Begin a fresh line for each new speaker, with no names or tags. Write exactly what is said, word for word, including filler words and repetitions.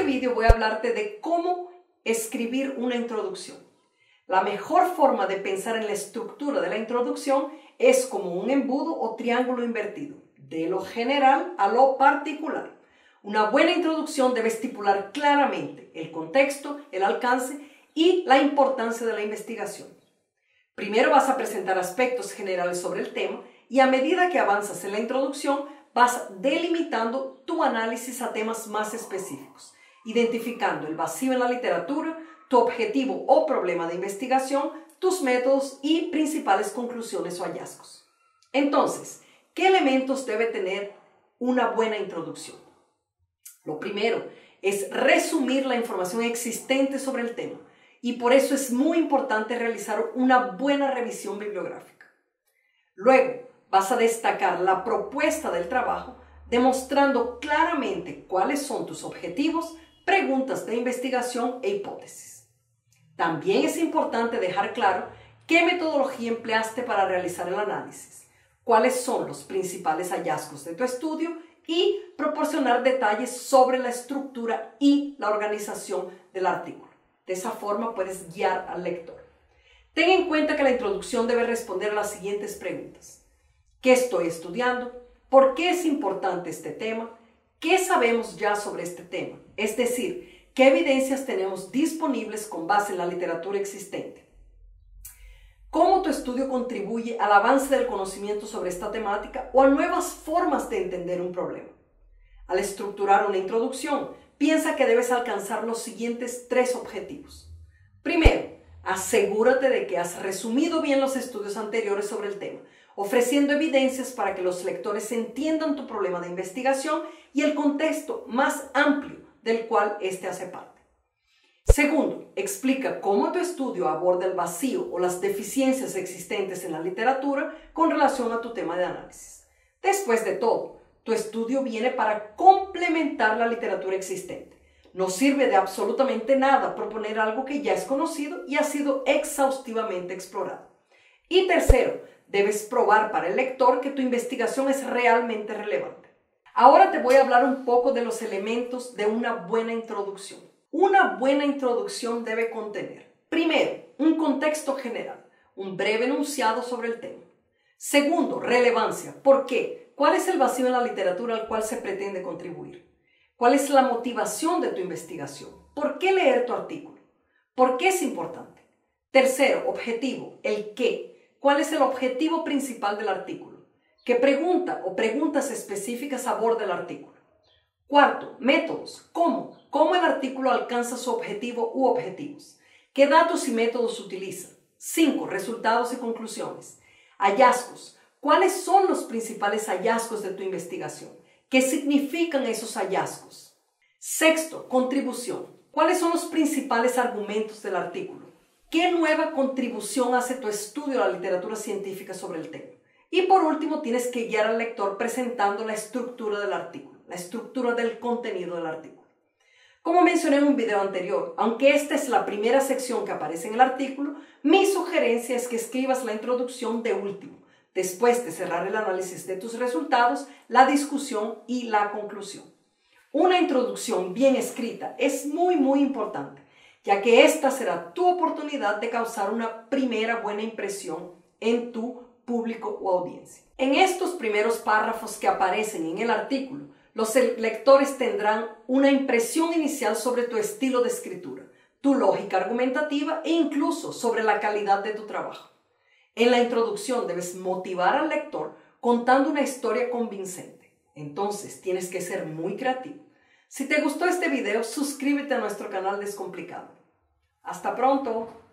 vídeo voy a hablarte de cómo escribir una introducción. La mejor forma de pensar en la estructura de la introducción es como un embudo o triángulo invertido, de lo general a lo particular. Una buena introducción debe estipular claramente el contexto, el alcance y la importancia de la investigación. Primero vas a presentar aspectos generales sobre el tema y a medida que avanzas en la introducción vas delimitando tu análisis a temas más específicos, identificando el vacío en la literatura, tu objetivo o problema de investigación, tus métodos y principales conclusiones o hallazgos. Entonces, ¿qué elementos debe tener una buena introducción? Lo primero es resumir la información existente sobre el tema y por eso es muy importante realizar una buena revisión bibliográfica. Luego, vas a destacar la propuesta del trabajo, demostrando claramente cuáles son tus objetivos, preguntas de investigación e hipótesis. También es importante dejar claro qué metodología empleaste para realizar el análisis, cuáles son los principales hallazgos de tu estudio y proporcionar detalles sobre la estructura y la organización del artículo. De esa forma puedes guiar al lector. Ten en cuenta que la introducción debe responder a las siguientes preguntas. ¿Qué estoy estudiando? ¿Por qué es importante este tema? ¿Qué sabemos ya sobre este tema? Es decir, ¿qué evidencias tenemos disponibles con base en la literatura existente? ¿Cómo tu estudio contribuye al avance del conocimiento sobre esta temática o a nuevas formas de entender un problema? Al estructurar una introducción, piensa que debes alcanzar los siguientes tres objetivos. Primero, asegúrate de que has resumido bien los estudios anteriores sobre el tema, ofreciendo evidencias para que los lectores entiendan tu problema de investigación y el contexto más amplio del cual éste hace parte. Segundo, explica cómo tu estudio aborda el vacío o las deficiencias existentes en la literatura con relación a tu tema de análisis. Después de todo, tu estudio viene para complementar la literatura existente. No sirve de absolutamente nada proponer algo que ya es conocido y ha sido exhaustivamente explorado. Y tercero, debes probar para el lector que tu investigación es realmente relevante. Ahora te voy a hablar un poco de los elementos de una buena introducción. Una buena introducción debe contener, primero, un contexto general, un breve enunciado sobre el tema. Segundo, relevancia. ¿Por qué? ¿Cuál es el vacío en la literatura al cual se pretende contribuir? ¿Cuál es la motivación de tu investigación? ¿Por qué leer tu artículo? ¿Por qué es importante? Tercero, objetivo, el qué. ¿Cuál es el objetivo principal del artículo? ¿Qué pregunta o preguntas específicas aborda el artículo? Cuarto, métodos. ¿Cómo? ¿Cómo el artículo alcanza su objetivo u objetivos? ¿Qué datos y métodos utiliza? Cinco, resultados y conclusiones. Hallazgos. ¿Cuáles son los principales hallazgos de tu investigación? ¿Qué significan esos hallazgos? Sexto, contribución. ¿Cuáles son los principales argumentos del artículo? ¿Qué nueva contribución hace tu estudio a la literatura científica sobre el tema? Y por último, tienes que guiar al lector presentando la estructura del artículo, la estructura del contenido del artículo. Como mencioné en un video anterior, aunque esta es la primera sección que aparece en el artículo, mi sugerencia es que escribas la introducción de último, después de cerrar el análisis de tus resultados, la discusión y la conclusión. Una introducción bien escrita es muy muy importante, ya que esta será tu oportunidad de causar una primera buena impresión en tu público o audiencia. En estos primeros párrafos que aparecen en el artículo, los lectores tendrán una impresión inicial sobre tu estilo de escritura, tu lógica argumentativa e incluso sobre la calidad de tu trabajo. En la introducción debes motivar al lector contando una historia convincente. Entonces tienes que ser muy creativo. Si te gustó este video, suscríbete a nuestro canal Descomplicado. ¡Hasta pronto!